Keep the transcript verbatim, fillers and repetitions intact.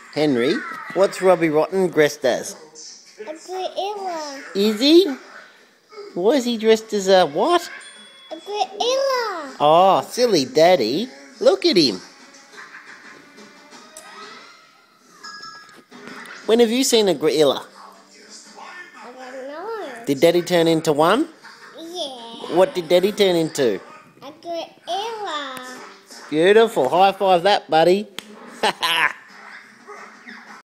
Henry, what's Robbie Rotten dressed as? A gorilla. Is he? Why is he dressed as a what? A gorilla. Oh, silly daddy. Look at him. When have you seen a gorilla? I don't know. Did daddy turn into one? Yeah. What did daddy turn into? A gorilla. Beautiful. High five that, buddy. Ha ha.